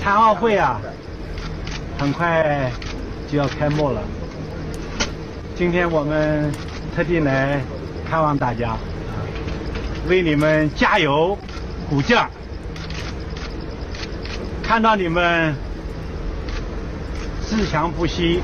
残奥会啊，很快就要开幕了。今天我们特地来看望大家，为你们加油鼓劲儿。看到你们自强不息、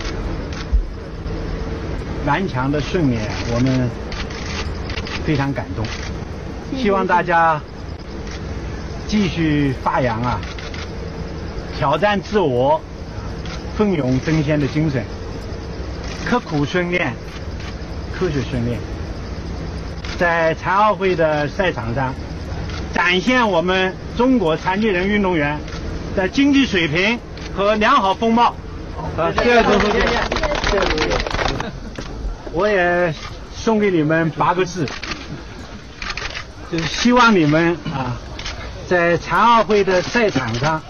顽强的顺眼，我们非常感动。希望大家继续发扬啊挑战自我、奋勇争先的精神，刻苦训练、科学训练，在残奥会的赛场上展现我们中国残疾人运动员的竞技水平和良好风貌。好，谢谢总书记，谢谢主席。我也送给你们8个字，就是希望你们啊，在残奥会的赛场上，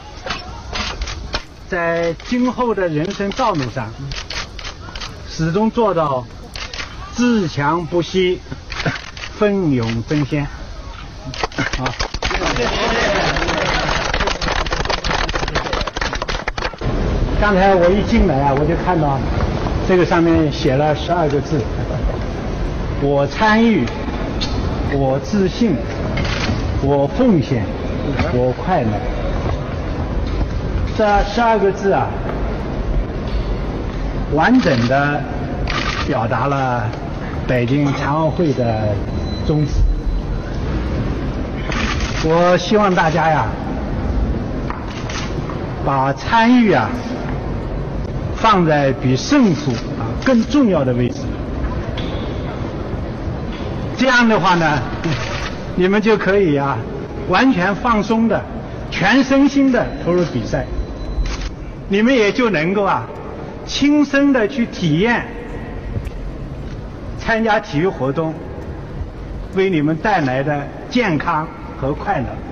在今后的人生道路上，始终做到自强不息、奋勇争先。好，谢谢。刚才我一进来啊，我就看到这个上面写了12个字：我参与，我自信，我奉献，我快乐。这12个字啊，完整的表达了北京残奥会的宗旨。我希望大家呀，把参与啊放在比胜负啊更重要的位置。这样的话呢，你们就可以啊完全放松的、全身心的投入比赛。你们也就能够啊亲身的去体验参加体育活动为你们带来的健康和快乐。